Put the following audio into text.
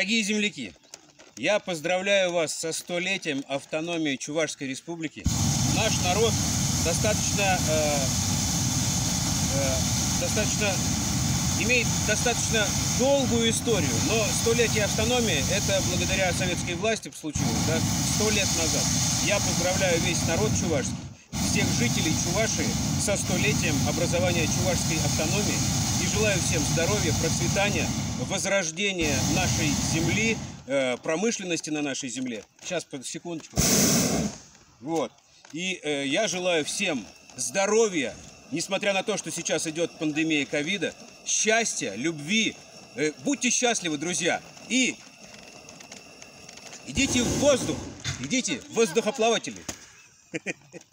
Дорогие земляки, я поздравляю вас со 100-летием автономии Чувашской Республики. Наш народ имеет достаточно долгую историю, но 100-летие автономии – это благодаря советской власти случилось, да, 100 лет назад. Я поздравляю весь народ чувашский, всех жителей Чувашии со 100-летием образования чувашской автономии и желаю всем здоровья, процветания, возрождения нашей земли, промышленности на нашей земле. Сейчас, секундочку. Вот. И я желаю всем здоровья, несмотря на то, что сейчас идет пандемия ковида, счастья, любви. Будьте счастливы, друзья. И идите в воздух, идите воздухоплаватели.